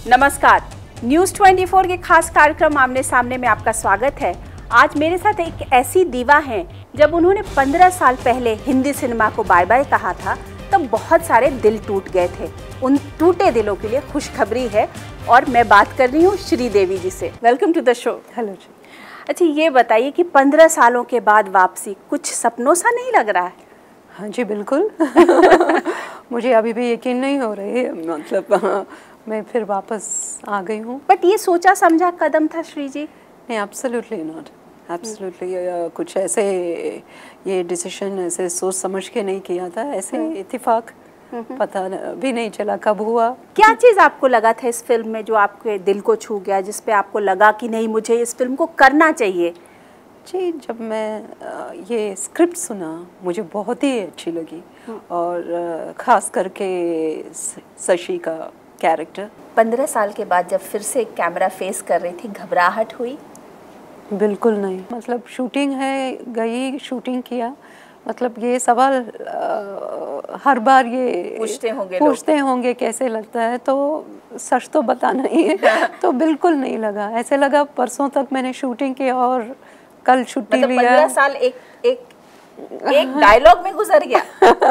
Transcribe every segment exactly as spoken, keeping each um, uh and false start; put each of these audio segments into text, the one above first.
नमस्कार, न्यूज़ चौबीस के खास कार्यक्रम आमने सामने में आपका स्वागत है। आज मेरे साथ एक ऐसी दीवा हैं, जब उन्होंने पंद्रह साल पहले हिंदी सिनेमा को बाय बाय कहा था तब बहुत सारे दिल टूट गए थे। उन टूटे दिलों के लिए खुशखबरी है और मैं बात कर रही हूँ श्रीदेवी जी से। Welcome to the show. Hello ji. अच्छा, ये बताइए कि पंद्रह सालों के बाद वापसी कुछ सपनों सा नहीं लग रहा है? हाँ जी, बिल्कुल। मुझे अभी भी यकीन नहीं हो रही है, मतलब हाँ, मैं फिर वापस आ गई हूँ। बट ये सोचा समझा कदम था श्री जी? नहीं, एब्सोल्युटली नॉट, एब्सोल्युटली कुछ ऐसे ये डिसीजन ऐसे सोच समझ के नहीं किया था, ऐसे इत्तेफाक, पता भी नहीं चला कब हुआ। क्या चीज़ आपको लगा था इस फिल्म में जो आपके दिल को छू गया, जिस पे आपको लगा कि नहीं मुझे इस फिल्म को करना चाहिए? जी, जब मैं ये स्क्रिप्ट सुना मुझे बहुत ही अच्छी लगी और ख़ास करके शशि का कैरेक्टर। पंद्रह साल के बाद जब फिर से कैमरा फेस कर रही थी, घबराहट हुई? बिल्कुल नहीं, मतलब शूटिंग है, गई शूटिंग किया, मतलब ये सवाल आ, हर बार ये पूछते होंगे पूछते होंगे कैसे लगता है, तो सच तो बताना ही है। तो बिल्कुल नहीं लगा, ऐसे लगा परसों तक मैंने शूटिंग की और कल छुट्टी मतलब लिया। पंद्रह साल एक एक एक डायलॉग में गुजर गया।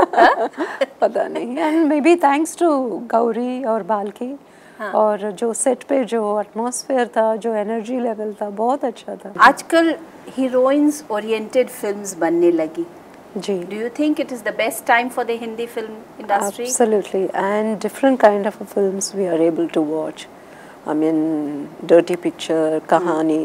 पता नहीं, and maybe thanks to Gauri और बाल्की। हाँ। और जो सेट पे जो एटमॉस्फेयर था, जो एनर्जी लेवल था, बहुत अच्छा था। आजकल हीरोइंस ओरिएंटेड फिल्म्स बनने लगी जी। Do you think it is the best time for the Hindi film industry? Absolutely, and different kind of films we are able to watch. I mean, Dirty Picture, Kahaani,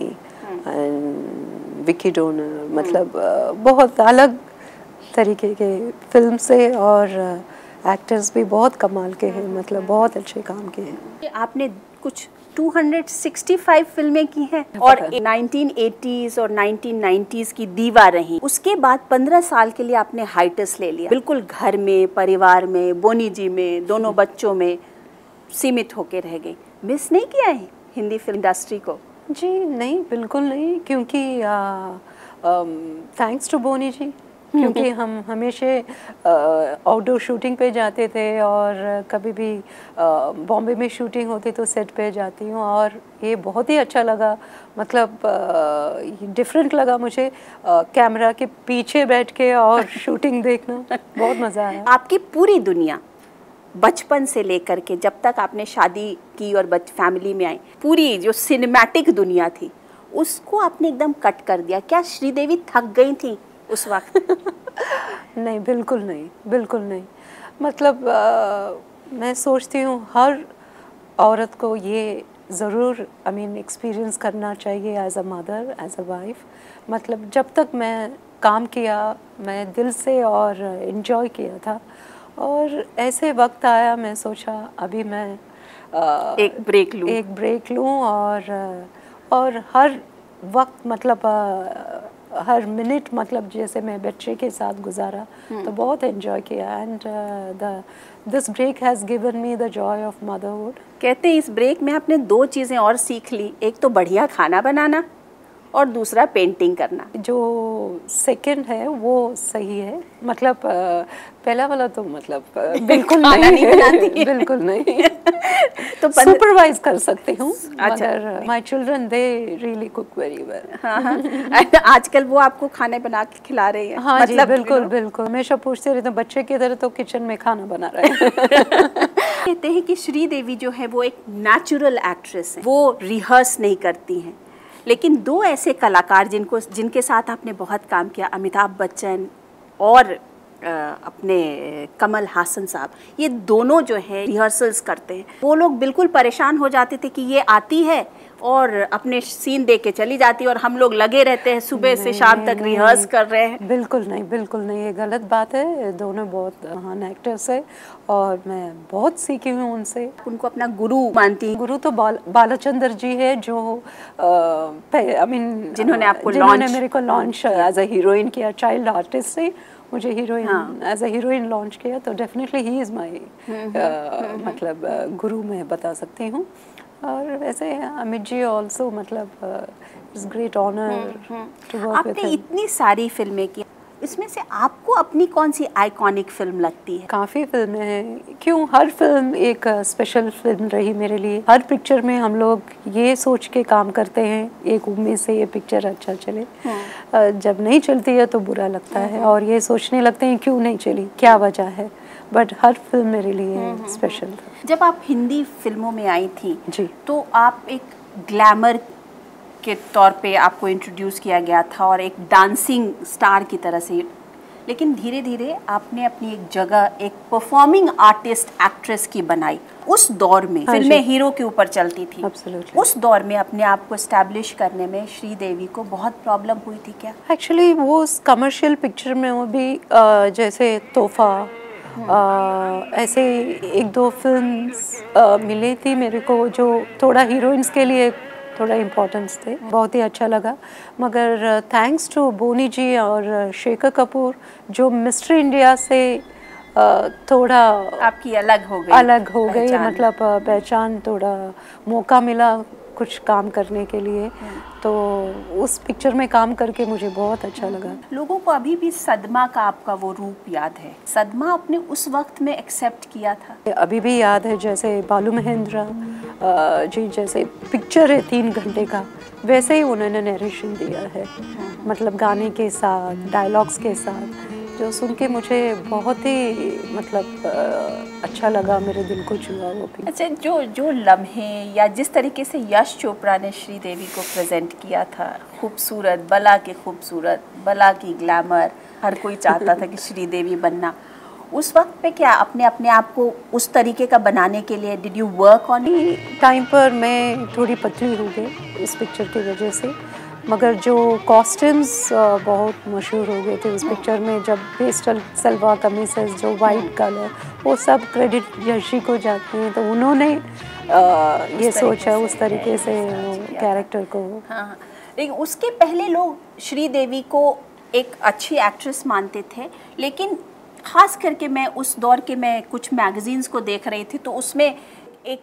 and Vicky Donor, मतलब बहुत अलग तरीके के film से, और actors भी बहुत कमाल के हैं, मतलब बहुत अच्छे काम किए हैं। आपने कुछ दो सौ पैंसठ फिल्में की हैं और नाइनटीन एटीज़ और नाइनटीन नाइंटीज़ की दीवा रही। उसके बाद पंद्रह साल के लिए आपने हाइटस ले लिया, बिल्कुल घर में, परिवार में, बोनी जी में, दोनों बच्चों में सीमित होके रह गई। मिस नहीं किया है हिंदी फिल्म इंडस्ट्री को? जी नहीं, बिल्कुल नहीं, क्योंकि थैंक्स टू बोनी जी, क्योंकि हम हमेशा आउटडोर शूटिंग पे जाते थे और कभी भी बॉम्बे में शूटिंग होती तो सेट पे जाती हूँ, और ये बहुत ही अच्छा लगा, मतलब डिफरेंट लगा मुझे कैमरा के पीछे बैठ के और शूटिंग देखना, बहुत मज़ा आया। आपकी पूरी दुनिया बचपन से लेकर के जब तक आपने शादी की और बच फैमिली में आई, पूरी जो सिनेमैटिक दुनिया थी उसको आपने एकदम कट कर दिया। क्या श्रीदेवी थक गई थी उस वक्त? नहीं, बिल्कुल नहीं, बिल्कुल नहीं, मतलब आ, मैं सोचती हूँ हर औरत को ये ज़रूर आई मीन एक्सपीरियंस करना चाहिए as a mother, as a wife. मतलब जब तक मैं काम किया मैं दिल से और इन्जॉय किया था, और ऐसे वक्त आया मैं सोचा अभी मैं आ, एक ब्रेक लूँ एक ब्रेक लूँ और और हर वक्त, मतलब आ, हर मिनट, मतलब जैसे मैं बच्चे के साथ गुजारा तो बहुत एंजॉय किया, and the this break has given me the joy of motherhood. कहते हैं इस ब्रेक में आपने दो चीज़ें और सीख ली, एक तो बढ़िया खाना बनाना और दूसरा पेंटिंग करना। जो सेकंड है वो सही है, मतलब पहला वाला तो मतलब बिल्कुल नहीं, नहीं बनाती। बिल्कुल नहीं। तो सुपरवाइज कर सकती हूँ, मगर my children they really cook very well. हाँ हाँ, आजकल वो आपको खाने बना के खिला रही है? हाँ मतलब जी, बिल्कुल बिल्कुल, हमेशा पूछते रहते हैं बच्चे की तरह तो किचन में खाना बना रहे हैं। कहते हैं कि श्रीदेवी जो है वो एक नेचुरल एक्ट्रेस है, वो रिहर्स नहीं करती हैं। लेकिन दो ऐसे कलाकार जिनको जिनके साथ आपने बहुत काम किया, अमिताभ बच्चन और आ, अपने कमल हासन साहब, ये दोनों जो है रिहर्सल्स करते हैं। वो लोग बिल्कुल परेशान हो जाते थे कि ये आती है और अपने सीन दे के चली जाती है और हम लोग लगे रहते हैं सुबह से शाम तक रिहर्स कर रहे हैं। बिल्कुल नहीं, बिल्कुल नहीं, ये गलत बात है। दोनों बहुत महान एक्टर्स है और मैं बहुत सीखी हूँ उनसे। उनको अपना गुरु मानती हैं? गुरु तो बाल, बालाचंद्र जी है, जो आई मीन जिन्होंने आपको जिन्होंने मेरे को लॉन्च एज अ हीरोइन किया, चाइल्ड आर्टिस्ट से मुझे heroine as a heroine launch किया, तो डेफिनेटली ही इज़ माई मतलब uh, गुरु मैं बता सकती हूँ। और वैसे अमित जी ऑल्सो, मतलब it's great honour to work with him. आपने इतनी सारी फिल्में की, इसमें से आपको अपनी कौन सी आइकॉनिक फिल्म लगती है? काफ़ी फिल्में हैं, क्यों हर फिल्म एक स्पेशल फिल्म रही मेरे लिए। हर पिक्चर में हम लोग ये सोच के काम करते हैं, एक उम्मीद से ये पिक्चर अच्छा चले। जब नहीं चलती है तो बुरा लगता है और ये सोचने लगते हैं क्यों नहीं चली, क्या वजह है। बट हर फिल्म मेरे लिए स्पेशल था। जब आप हिंदी फिल्मों में आई थी जी, तो आप एक ग्लैमर के तौर पे आपको इंट्रोड्यूस किया गया था और एक डांसिंग स्टार की तरह से, लेकिन धीरे धीरे आपने अपनी एक जगह एक परफॉर्मिंग आर्टिस्ट एक्ट्रेस की बनाई। उस दौर में हाँ फिल्में हीरो के ऊपर चलती थी। Absolutely. उस दौर में अपने आप को एस्टैब्लिश करने में श्रीदेवी को बहुत प्रॉब्लम हुई थी क्या? एक्चुअली वो उस कमर्शियल पिक्चर में वो भी आ, जैसे तोहफा, आ, ऐसे एक दो फिल्म्स मिली थी मेरे को जो थोड़ा हीरोइंस के लिए थोड़ा इम्पोर्टेंस थे, बहुत ही अच्छा लगा। मगर थैंक्स टू बोनी जी और शेखर कपूर जो मिस्टर इंडिया से आ, थोड़ा आपकी अलग हो गई अलग हो गई, मतलब पहचान, थोड़ा मौका मिला कुछ काम करने के लिए, तो उस पिक्चर में काम करके मुझे बहुत अच्छा लगा। लोगों को अभी भी सदमा का आपका वो रूप याद है? सदमा आपने उस वक्त में एक्सेप्ट किया था? अभी भी याद है, जैसे बालू महेंद्रा जी जैसे पिक्चर है तीन घंटे का, वैसे ही उन्होंने नरेशन दिया है, मतलब गाने के साथ, डायलॉग्स के साथ, जो सुन के मुझे बहुत ही मतलब आ, अच्छा लगा, मेरे दिल को छुआ वो भी। अच्छा, जो जो लम्हे या जिस तरीके से यश चोपड़ा ने श्रीदेवी को प्रेजेंट किया था, खूबसूरत, बला की खूबसूरत, बला की ग्लैमर, हर कोई चाहता था कि श्रीदेवी बनना। उस वक्त पे क्या अपने अपने आप को उस तरीके का बनाने के लिए did you work on? Time पर मैं थोड़ी पतली हो गई इस पिक्चर की वजह से, मगर जो कॉस्ट्यूम्स बहुत मशहूर हो गए थे उस पिक्चर में, जब पेस्टल सलवार कमीज़, जो वाइट कलर, वो सब क्रेडिट यशी को जाते हैं, तो उन्होंने आ, ये सोचा उस तरीके से कैरेक्टर को। हाँ, लेकिन उसके पहले लोग श्रीदेवी को एक अच्छी एक्ट्रेस मानते थे, लेकिन ख़ास करके मैं उस दौर के मैं कुछ मैगजीन्स को देख रही थी, तो उसमें एक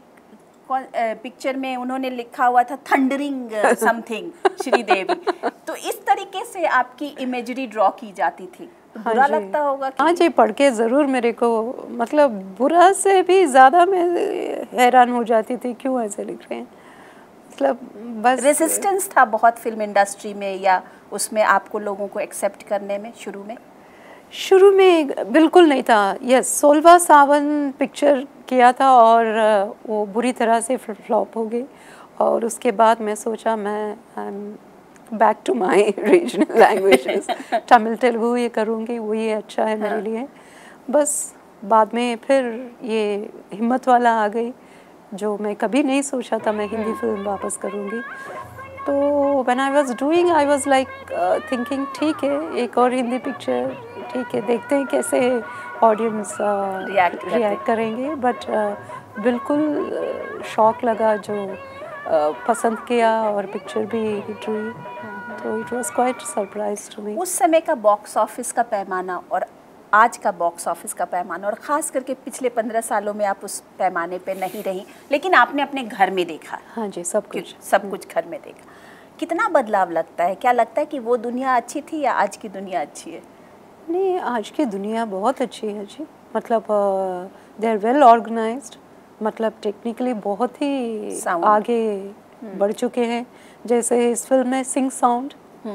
पिक्चर में उन्होंने लिखा हुआ था थंडरिंग समथिंग श्रीदेवी। तो इस तरीके से आपकी इमेजरी ड्रॉ की जाती थी, तो बुरा लगता होगा कि... हाँ जी, पढ़ के ज़रूर मेरे को, मतलब बुरा से भी ज़्यादा मैं हैरान हो जाती थी क्यों ऐसे लिख रहे हैं, मतलब बस रेजिस्टेंस था बहुत फिल्म इंडस्ट्री में, या उसमें आपको लोगों को एक्सेप्ट करने में शुरू में? शुरू में बिल्कुल नहीं था। यस, सोलवा सावन पिक्चर किया था और वो बुरी तरह से फ्लॉप हो गई, और उसके बाद मैं सोचा मैं I am back to my regional languages, Tamil Telugu ये करूँगी, वही अच्छा है मेरे लिए। बस बाद में फिर ये हिम्मत वाला आ गई, जो मैं कभी नहीं सोचा था मैं हिंदी फिल्म वापस करूँगी। तो when I was doing I was like thinking ठीक है, एक और हिंदी पिक्चर, ठीक है, देखते हैं कैसे ऑडियंस रिएक्ट uh, रिएक्ट करेंगे। बट uh, बिल्कुल शॉक uh, लगा, जो uh, पसंद किया और पिक्चर भी हिट हुई, तो it was quite surprise to me. उस समय का बॉक्स ऑफिस का पैमाना और आज का बॉक्स ऑफिस का पैमाना, और ख़ास करके पिछले पंद्रह सालों में आप उस पैमाने पे नहीं रही, लेकिन आपने अपने घर में देखा। हाँ जी, सब कुछ सब कुछ घर में देखा। कितना बदलाव लगता है? क्या लगता है कि वो दुनिया अच्छी थी या आज की दुनिया अच्छी है? नहीं, आज की दुनिया बहुत अच्छी है जी, मतलब दे आर वेल ऑर्गेनाइज्ड, मतलब टेक्निकली बहुत ही आगे बढ़ चुके हैं। जैसे इस फिल्म में सिंग साउंड,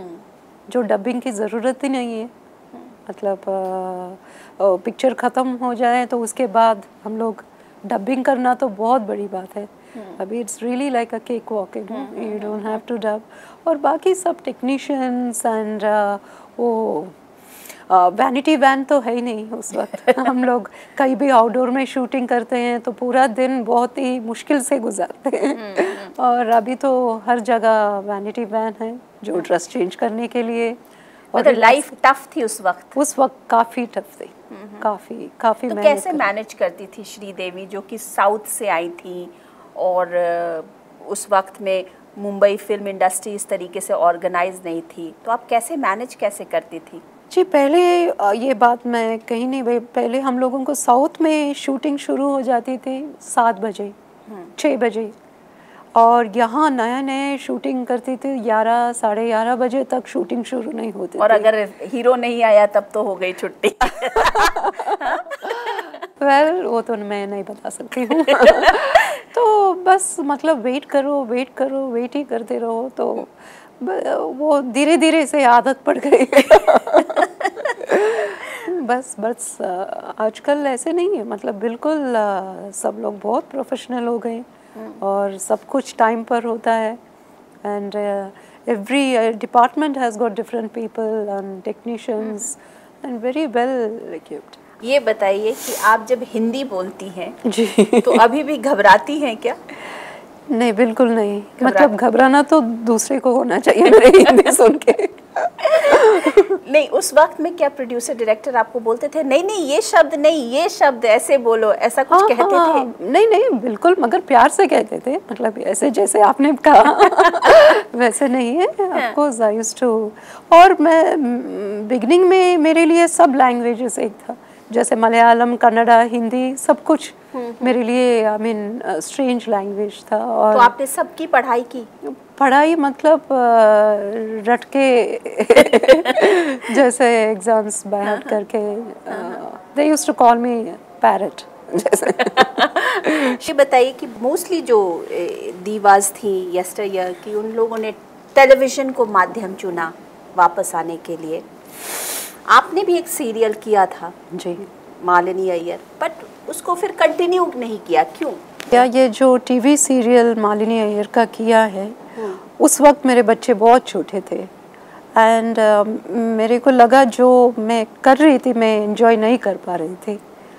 जो डबिंग की ज़रूरत ही नहीं है, मतलब पिक्चर ख़त्म हो जाए तो उसके बाद हम लोग डबिंग करना तो बहुत बड़ी बात है। अभी it's really like a cake walk, you don't have to dub. और बाकी सब टेक्नीशियंस एंड वो वैनिटी वैन तो है ही नहीं उस वक्त। हम लोग कहीं भी आउटडोर में शूटिंग करते हैं तो पूरा दिन बहुत ही मुश्किल से गुजारते हैं, और अभी तो हर जगह वैनिटी वैन है जो ड्रेस चेंज करने के लिए। और लाइफ टफ थी उस वक्त? उस वक्त काफ़ी टफ थी, काफ़ी काफ़ी। तो कैसे मैनेज करती थी श्रीदेवी, जो कि साउथ से आई थी, और उस वक्त में मुंबई फिल्म इंडस्ट्री इस तरीके से ऑर्गेनाइज नहीं थी, तो आप कैसे मैनेज कैसे करती थी? जी, पहले ये बात मैं कहीं नहीं भाई, पहले हम लोगों को साउथ में शूटिंग शुरू हो जाती थी सात बजे छः बजे, और यहाँ नया नए शूटिंग करती थी, ग्यारह साढ़े ग्यारह बजे तक शूटिंग शुरू नहीं होती और थी। अगर हीरो नहीं आया तब तो हो गई छुट्टी। वेल well, वो तो मैं नहीं बता सकती हूँ। तो बस मतलब वेट करो वेट करो वेट ही करते रहो, तो वो धीरे धीरे से आदत पड़ गई। बस बस आजकल ऐसे नहीं है, मतलब बिल्कुल सब लोग बहुत प्रोफेशनल हो गए और सब कुछ टाइम पर होता है। And every department has got different people and technicians and very well equipped. ये बताइए कि आप जब हिंदी बोलती हैं जी तो अभी भी घबराती हैं क्या? नहीं, बिल्कुल नहीं। मतलब घबराना तो दूसरे को होना चाहिए मेरे हिंदी सुन के। नहीं, उस वक्त में क्या प्रोड्यूसर डायरेक्टर आपको बोलते थे नहीं नहीं ये शब्द नहीं, ये शब्द ऐसे बोलो, ऐसा कुछ हाँ, कहते हाँ, थे? नहीं नहीं बिल्कुल, मगर प्यार से कहते थे, मतलब ऐसे जैसे आपने कहा वैसे नहीं है। Of course I used to, और मैं बिगिनिंग में मेरे लिए सब लैंग्वेजेस एक था, जैसे मलयालम, कन्नड़ा, हिंदी, सब कुछ मेरे लिए आई मीन स्ट्रेंज लैंग्वेज था। और तो आपने सबकी पढ़ाई की? पढ़ाई मतलब रट के जैसे एग्जाम्स बाहर करके, they used to call me parrot जैसे। ये बताइए कि मोस्टली जो दीवाज थी यस्टरईयर की, उन लोगों ने टेलीविज़न को माध्यम चुना वापस आने के लिए। आपने भी एक सीरियल किया था जी, मालिनी अय्यर, बट उसको फिर कंटिन्यू नहीं किया, क्यों? क्या ये जो टीवी सीरियल मालिनी अय्यर का किया है, उस वक्त मेरे बच्चे बहुत छोटे थे एंड uh, मेरे को लगा जो मैं कर रही थी मैं एंजॉय नहीं कर पा रही थी।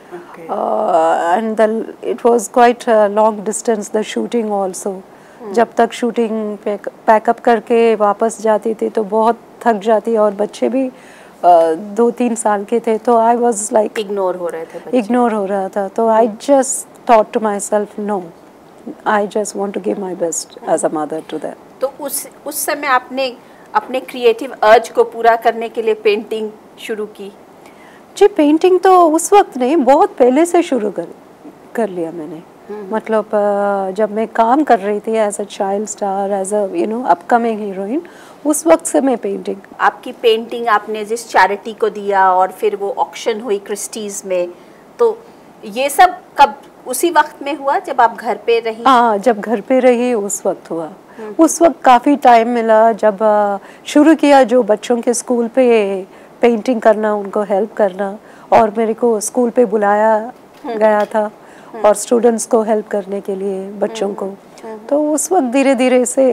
And it was quite long distance the shooting also. जब तक शूटिंग पैकअप करके वापस जाती थी तो बहुत थक जाती, और बच्चे भी uh, दो तीन साल के थे, तो आई वाज लाइक इग्नोर हो रहे थे बच्चे। इग्नोर हो रहा था। तो I just thought to myself, no, I just want to give my best as a mother to that. तो उस उस समय आपने अपने क्रिएटिव अर्ज को पूरा करने के लिए पेंटिंग शुरू की? जी, पेंटिंग तो उस वक्त नहीं, बहुत पहले से शुरू कर कर लिया मैंने। मतलब जब मैं काम कर रही थी as a child star, as a you know upcoming heroine, उस वक्त से मैं पेंटिंग। आपकी पेंटिंग आपने जिस चैरिटी को दिया और फिर वो ऑक्शन हुई क्रिस्टीज में, तो ये सब कब, उसी वक्त में हुआ जब आप घर पे रही? हाँ, जब घर पे रही उस वक्त हुआ। उस वक्त काफ़ी टाइम मिला जब शुरू किया जो बच्चों के स्कूल पे पेंटिंग करना, उनको हेल्प करना, और मेरे को स्कूल पे बुलाया गया था और स्टूडेंट्स को हेल्प करने के लिए, बच्चों को। तो उस वक्त धीरे धीरे से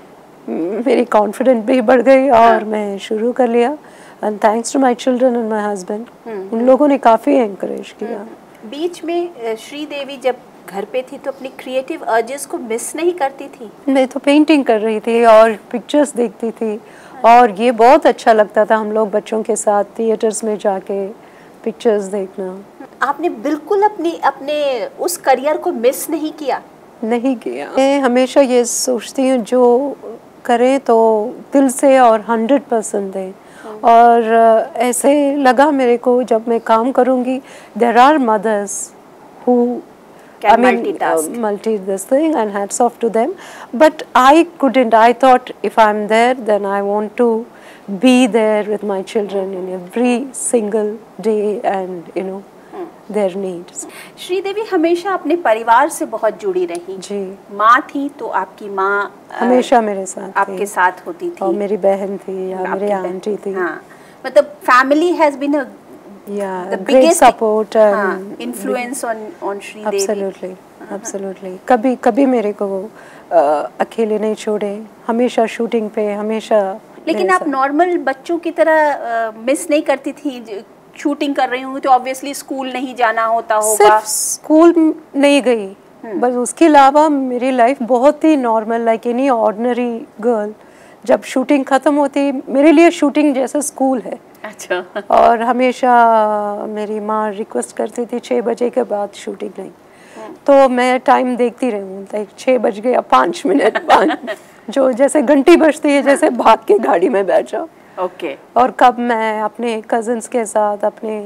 मेरी कॉन्फिडेंस भी बढ़ गई और मैं शुरू कर लिया। And thanks to my children and my husband, उन लोगों ने काफ़ी एनकरेज किया। बीच में श्रीदेवी जब घर पे थी तो अपनी क्रिएटिव अर्जेस को मिस नहीं करती थी? मैं तो पेंटिंग कर रही थी और पिक्चर्स देखती थी, और ये बहुत अच्छा लगता था हम लोग बच्चों के साथ थिएटर्स में जाके पिक्चर्स देखना। आपने बिल्कुल अपनी अपने उस करियर को मिस नहीं किया? नहीं किया। मैं हमेशा ये सोचती हूँ जो करें तो दिल से और हंड्रेड परसेंट दें। और ऐसे लगा मेरे को जब मैं काम करूँगी, there are mothers who Can I mean, multitask. uh, multi this thing, and hats off to them. But I couldn't. I thought if I'm there, then I want to be there with my children in every single day, and you know hmm. their needs. Sridevi हमेशा अपने परिवार से बहुत जुड़ी रही। जी, माँ थी तो आपकी माँ हमेशा मेरे साथ आपके साथ होती थी, और मेरी बहन थी या मेरी आंटी थी। हाँ, मतलब family has been a Yeah, the great biggest support and हाँ, influence on on Sridevi. Absolutely, absolutely. कभी कभी मेरे को uh, अकेले नहीं छोड़े, हमेशा शूटिंग पे, हमेशा। लेकिन आप नॉर्मल बच्चों की तरह मिस uh, नहीं करती थी? शूटिंग कर रही हूँ तो ऑब्वियसली स्कूल नहीं जाना होता होगा। सिर्फ स्कूल नहीं गई, बस उसके अलावा मेरी लाइफ बहुत ही normal, like any ordinary girl. जब शूटिंग ख़त्म होती, मेरे लिए शूटिंग जैसे स्कूल है। अच्छा। और हमेशा मेरी माँ रिक्वेस्ट करती थी छः बजे के बाद शूटिंग नहीं, तो मैं टाइम देखती रही हूँ, लाइक छः बज गए या पाँच मिनट पाँच जो जैसे घंटी बजती है, जैसे भाग के गाड़ी में बैठ जाओ। ओके। और कब मैं अपने कज़न्स के साथ, अपने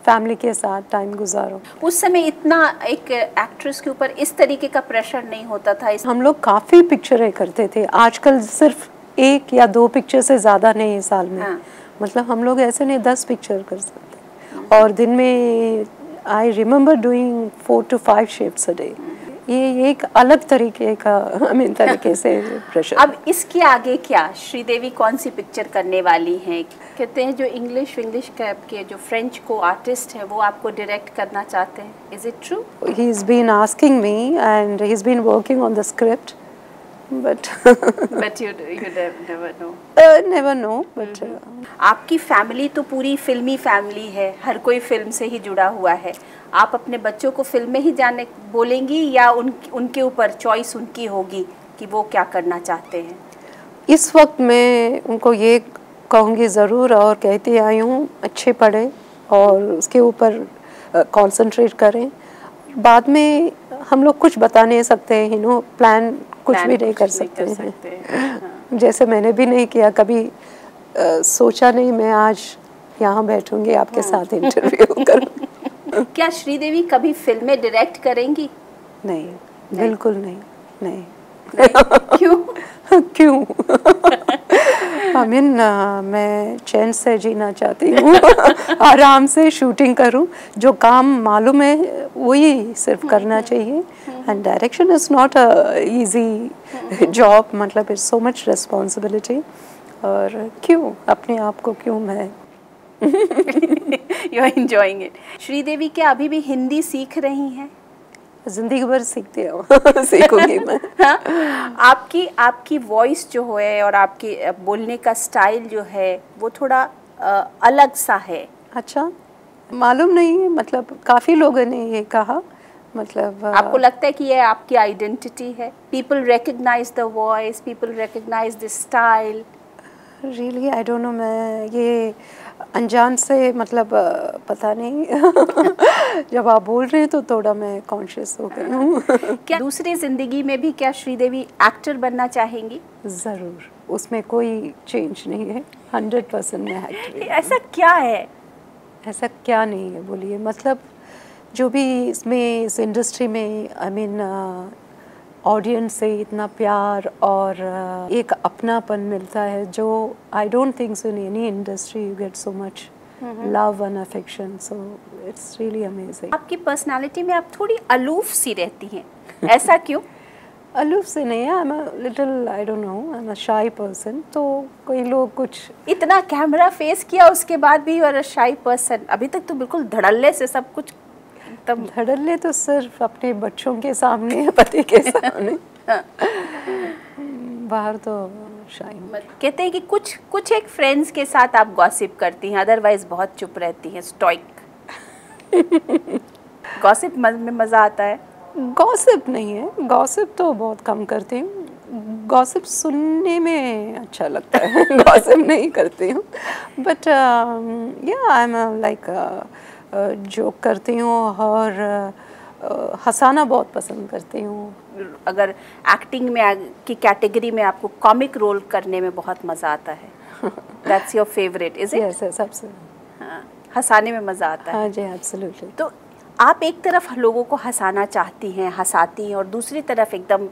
फैमिली के साथ टाइम गुजारो। उस समय इतना एक एक्ट्रेस के ऊपर इस तरीके का प्रेशर नहीं होता था। इस... हम लोग काफ़ी पिक्चरें करते थे, आजकल सिर्फ एक या दो पिक्चर से ज़्यादा नहीं है साल में। हाँ। मतलब हम लोग ऐसे नहीं दस पिक्चर कर सकते और दिन में I remember doing four to five shifts a day. ये एक अलग तरीके का आई मीन तरीके से प्रेशर। अब इसके आगे क्या श्रीदेवी कौन सी पिक्चर करने वाली हैं? कहते हैं जो इंग्लिश इंग्लिश कैप के जो फ्रेंच को आर्टिस्ट हैं वो आपको डायरेक्ट करना चाहते हैं, is it true? He is been asking me and he is been working on the script but but you you never know. Never know but आपकी फैमिली तो पूरी फिल्मी फैमिली है, हर कोई फिल्म से ही जुड़ा हुआ है। आप अपने बच्चों को फिल्म में ही जाने बोलेंगी या उन उनके ऊपर चॉइस उनकी होगी कि वो क्या करना चाहते हैं? इस वक्त मैं उनको ये कहूँगी ज़रूर और कहती आई हूँ, अच्छे पढ़ें और उसके ऊपर कंसंट्रेट करें। बाद में हम लोग कुछ बता नहीं सकते हैं, यू नो प्लान कुछ भी नहीं कर सकते हैं। जैसे मैंने भी नहीं किया कभी, आ, सोचा नहीं मैं आज यहाँ बैठूंगी आपके साथ इंटरव्यू करूँ। क्या श्रीदेवी कभी फिल्में डायरेक्ट करेंगी? नहीं, बिल्कुल नहीं, नहीं, नहीं। क्यों? क्यों? आई मीन मैं चैन से जीना चाहती हूँ, आराम से शूटिंग करूँ, जो काम मालूम है वही सिर्फ करना चाहिए। And direction is not a easy job, मतलब इट्स सो मच रिस्पॉन्सिबिलिटी। और क्यों अपने आप को क्यों मैं you are enjoying it. Sridevi क्या अभी भी हिंदी सीख रही हैं? जिंदगी भर सीखती हूँ, सीखूंगी मैं। हाँ? आपकी आपकी वॉइस जो है और आपके बोलने का स्टाइल जो है वो थोड़ा आ, अलग सा है। अच्छा, मालूम नहीं है, मतलब काफ़ी लोगों ने ये कहा। मतलब आपको लगता है कि ये आपकी आइडेंटिटी है? People recognise the voice, people recognise the style. Really I don't know, मैं ये अनजान से मतलब पता नहीं जब आप बोल रहे हैं तो थोड़ा मैं कॉन्शियस हो गई हूँ। क्या दूसरी ज़िंदगी में भी क्या श्रीदेवी एक्टर बनना चाहेंगी? ज़रूर, उसमें कोई चेंज नहीं है, हंड्रेड परसेंट मैं एक्टर। ऐसा क्या है? ऐसा क्या नहीं है बोलिए, मतलब जो भी इसमें इस इंडस्ट्री में आई मीन ऑडियंस से इतना प्यार और uh, एक अपनापन मिलता है जो I don't think so in any industry you get so much love and affection, so it's really amazing. आपकी पर्सनालिटी में आप थोड़ी अलूफ सी रहती हैं, ऐसा क्यों? अलूफ से नहीं है, I am a little I don't know, I am a shy person. तो कोई लोग कुछ इतना कैमरा फेस किया उसके बाद भी you are a shy person. अभी तक तो बिल्कुल धड़ल्ले से सब कुछ तब धड़ल्ले तो सिर्फ अपने बच्चों के सामने, पति के सामने, बाहर तो शाही। कहते हैं कि कुछ कुछ एक फ्रेंड्स के साथ आप गॉसिप करती हैं, अदरवाइज बहुत चुप रहती हैं, स्टॉइक। गॉसिप में मज़ा आता है? गॉसिप नहीं है, गॉसिप तो बहुत कम करती हूँ, गॉसिप सुनने में अच्छा लगता है, गॉसिप नहीं करती हूँ। बट या आई एम लाइक जोक करती हूँ और uh, हंसाना बहुत पसंद करती हूँ। अगर एक्टिंग में की कैटेगरी में आपको कॉमिक रोल करने में बहुत मज़ा आता है, that's your favourite, is it? Yes yes, absolutely. हाँ, हंसाने में मज़ा आता है। हाँ जी, एब्सोल्युटली। तो आप एक तरफ लोगों को हंसाना चाहती हैं, हंसाती हैं, और दूसरी तरफ एकदम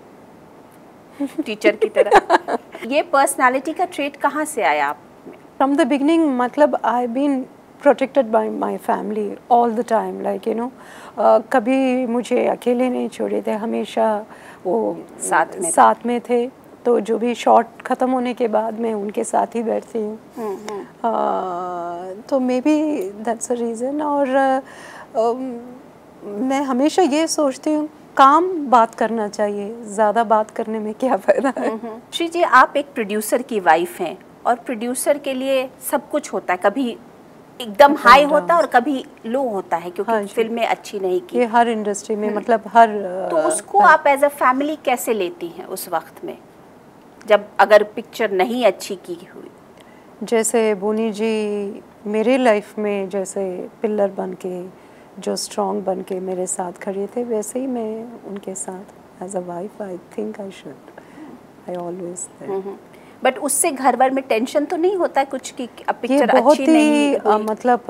टीचर की तरह। ये पर्सनालिटी का ट्रेट कहाँ से आया आप में? फ्रॉम द बिगनिंग, मतलब I been protected by my family all the time, like you know, uh, कभी मुझे अकेले नहीं छोड़े थे, हमेशा वो साथ में साथ में थे। तो जो भी शॉट ख़त्म होने के बाद मैं उनके साथ ही बैठती हूँ। uh, तो maybe that's a reason. और uh, um, मैं हमेशा ये सोचती हूँ काम बात करना चाहिए, ज़्यादा बात करने में क्या फ़ायदा है। श्री जी, आप एक प्रोड्यूसर की वाइफ हैं और प्रोड्यूसर के लिए सब कुछ होता है, कभी एकदम हाई होता है और कभी लो होता है, क्योंकि हाँ फिल्में अच्छी नहीं की। ये हर इंडस्ट्री में, मतलब हर। तो उसको आप एज अ फैमिली कैसे लेती हैं उस वक्त में, जब अगर पिक्चर नहीं अच्छी की हुई? जैसे बोनी जी मेरे लाइफ में जैसे पिलर बन के, जो स्ट्रॉन्ग बन के मेरे साथ खड़े थे, वैसे ही मैं उनके साथ as a wife I think I should, I always. But उससे घर भर में टेंशन तो नहीं होता है कुछ कि अब पिक्चर बहुत अच्छी नहीं ही हुई? मतलब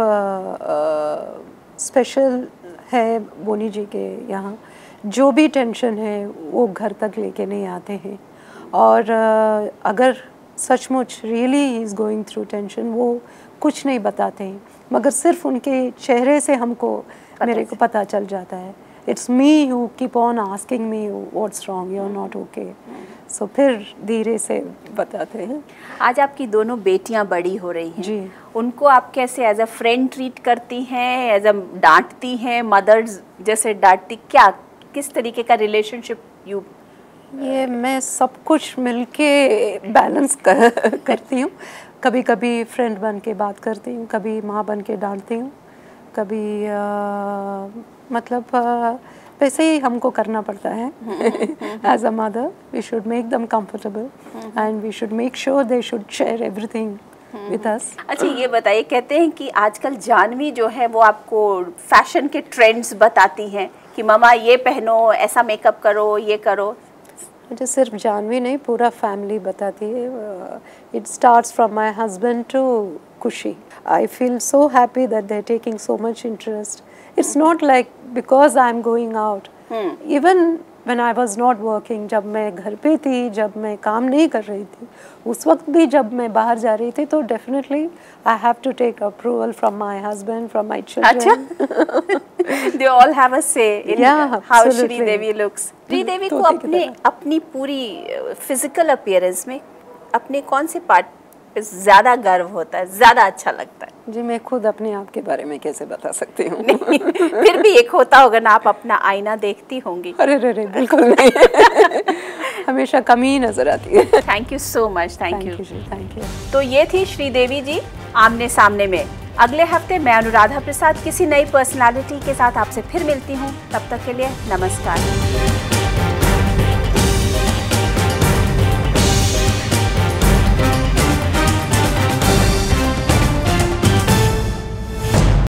स्पेशल है बोनी जी के यहाँ, जो भी टेंशन है वो घर तक लेके नहीं आते हैं। और uh, अगर सचमुच really he is going through tension, वो कुछ नहीं बताते हैं, मगर सिर्फ उनके चेहरे से हमको मेरे को पता चल जाता है। It's me who keep on asking me what's wrong, you are not okay, so फिर धीरे से बताते हैं। आज आपकी दोनों बेटियां बड़ी हो रही हैं जी, उनको आप कैसे एज अ फ्रेंड ट्रीट करती हैं, एज अ डांटती हैं, मदर्स जैसे डांटती, क्या किस तरीके का रिलेशनशिप यू? ये मैं सब कुछ मिलके बैलेंस कर, करती हूँ। कभी कभी फ्रेंड बन के बात करती हूँ, कभी माँ बन के डांटती हूँ, कभी आ, मतलब आ, वैसे ही हमको करना पड़ता है। As a mother we should make them comfortable and we should make sure they should share everything with us. अच्छा ये बताइए, कहते हैं कि आजकल जानवी जो है वो आपको फैशन के ट्रेंड्स बताती हैं कि मामा ये पहनो, ऐसा मेकअप करो, ये करो। मुझे सिर्फ जानवी नहीं, पूरा फैमिली बताती है। It starts from my husband to Khushi. I feel so happy that they are taking so much interest. It's not like because I am going out, even when I was not working, जब मैं घर पे थी, जब मैं काम नहीं कर रही थी, उस वक्त भी जब मैं बाहर जा रही थी, तो definitely I have to take approval from my husband, from my children. They all have a say in Yeah, how absolutely. Sridevi looks. Sridevi को तोते की अपने तरह। अपनी पूरी फिजिकल अपीयरेंस में अपने कौन से पार्ट पे ज्यादा गर्व होता है, ज्यादा अच्छा लगता है? जी, मैं खुद अपने आप के बारे में कैसे बता सकती हूँ? नहीं, फिर भी एक होता होगा ना, आप अपना आईना देखती होंगी। अरे रे रे, बिल्कुल नहीं। हमेशा कमी ही नजर आती है। Thank you so much, thank you. Thank you. तो ये थी श्रीदेवी जी आमने सामने में। अगले हफ्ते मैं अनुराधा प्रसाद किसी नई पर्सनालिटी के साथ आपसे फिर मिलती हूँ। तब तक के लिए नमस्कार।